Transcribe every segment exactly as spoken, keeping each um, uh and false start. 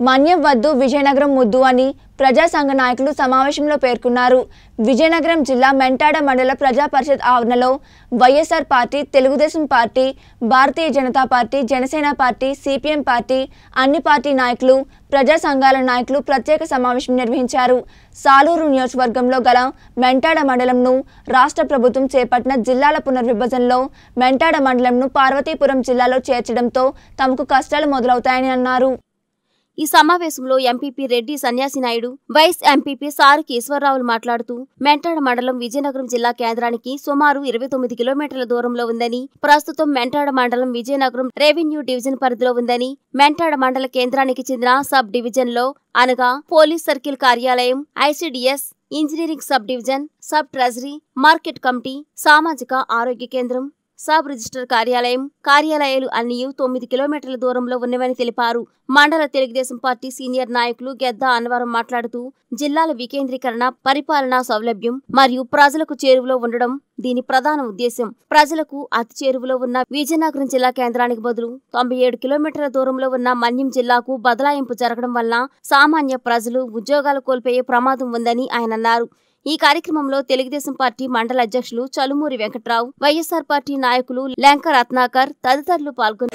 మన్యం వద్దు విజయనగరం ముద్దు అని ప్రజా సంఘ నాయకులు సమావేశంలో పేర్కొన్నారు. విజయనగరం జిల్లా మెంటాడ మండల ప్రజా పరిషత్ ఆవరణలో YSR party, Telugu Desam party, Bharatiya Janata party, Janasena party, CPM party, అన్ని పార్టీ నాయకులు, ప్రజా సంఘాల నాయకులు ప్రత్యేక సమావేశం నిర్వహించారు. సాలూరు నియోజకవర్గంలో గల మెంటాడ మండలంను రాష్ట్ర ప్రభుత్వం చేపట్టిన జిల్లాల పునర్విభజనలో మెంటాడ మండలంను పార్వతీపురం జిల్లాలో చేర్చడంతో తమకు కష్టాలు మొదలవుతాయని అన్నారు. ఈ సమావేశంలో MPP Reddy Sanyasi Naidu, vice MPP సారుకి ఈశ్వరరావులు మాట్లాడుతూ మెంటాడ మండలం విజయనగరం జిల్లా కేంద్రానికి సుమారు ఇరవై తొమ్మిది కిలోమీటర్ల దూరంలో ఉందని, ప్రస్తుతం మెంటాడ మండలం విజయనగరం రెవెన్యూ డివిజన్ పరిధిలో ఉందని, మెంటాడ మండల కేంద్రానికి చెందిన సబ్ డివిజన్ లో అనగా పోలీస్ సర్కిల్ కార్యాలయం, ICDS, engineering sub division, sub treasury, market committee, సామాజిక ఆరోగ్య కేంద్రం, సబ్ రిజిస్టర్ కార్యాలయం, కార్యాలయాలు అన్ని తొమ్మిది కిలోమీటర్ల దూరంలో ఉన్నవని తెలిపారు. మండల తెలుగుదేశం పార్టీ సీనియర్ నాయకులు గెద్దా అన్వరం మాట్లాడుతూ జిల్లాల వికేంద్రీకరణ, పరిపాలనా సౌలభ్యం మరియు ప్రజలకు చేరువలో ఉండడం దీని ప్రధాన ఉద్దేశం. ప్రజలకు అతి చేరువలో ఉన్న విజయనగరం జిల్లా కేంద్రానికి బదులు తొంభై ఏడు కిలోమీటర్ల దూరంలో ఉన్న మన్యం జిల్లాకు బదలాయింపు జరగడం వల్ల సామాన్య ప్రజలు ఉద్యోగాలు కోల్పోయే ప్రమాదం ఉందని ఆయన అన్నారు. ఈ కార్యక్రమంలో తెలుగుదేశం పార్టీ మండల అధ్యక్షులు చలుమూరి వెంకట్రావు, వైఎస్ఆర్ పార్టీ నాయకులు లంక రత్నాకర్ తదితరులు పాల్గొన్నారు.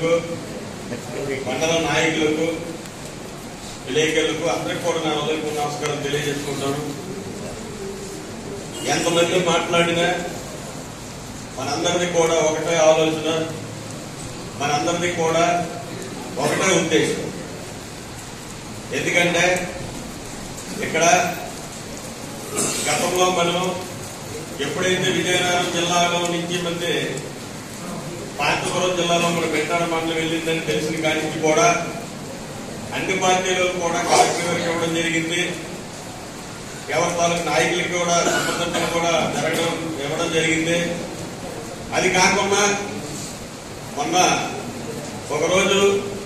ఎంతమంది మాట్లాడినా మనందరిది కూడా ఒకటే ఆలోచన, మనందరిది కూడా ఒకటే ఉద్దేశం. ఎందుకంటే ఇక్కడ గతంలో మనం ఎప్పుడైతే విజయనగరం జిల్లాలో నుంచి మంది పార్వతీపురం జిల్లాలో మన మెంటాడ మండలం వెళ్ళిందని తెలిసిన కానికి కూడా అన్ని పార్టీలు కూడా కలెక్టర్ ఇవ్వడం జరిగింది. ఎవరి తాలూకు నాయకులకి కూడా సంబంధించిన కూడా జరగడం ఇవ్వడం జరిగింది. అది కాకుండా మొన్న ఒకరోజు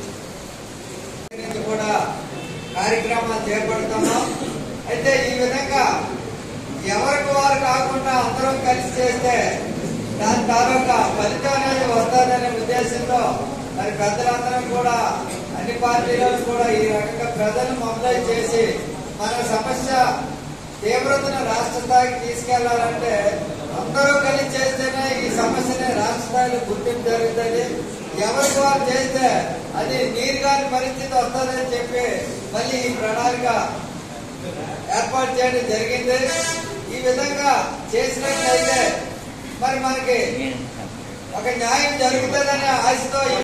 కూడా కార్యక్రమాలు చేపడతాము. అయితే ఈ విధంగా ఎవరికి వారు కాకుండా అందరం కలిసి చేస్తే దాని తాలూకా ఫలితం అనేది వస్తుందనే ఉద్దేశంతో మరి పెద్దలందరం కూడా అన్ని పార్టీలను కూడా ఈ రకంగా ప్రజలను మొబిలైజ్ చేసి మన సమస్య తీవ్రతను రాష్ట్ర స్థాయికి తీసుకెళ్లాలంటే అందరూ కలిసి చేస్తేనే ఈ సమస్యని రాష్ట్ర స్థాయిలో గుర్తింపు జరుగుతుంది. ఎవరికి వారు చేస్తే అది నీరుగాని పరిస్థితి వస్తుందని చెప్పి మళ్ళీ ఈ ప్రణాళిక ఏర్పాటు చేయడం జరిగింది. ఈ విధంగా చేసినట్లయితే మరి మనకి ఒక న్యాయం జరుగుతుందనే ఆశతో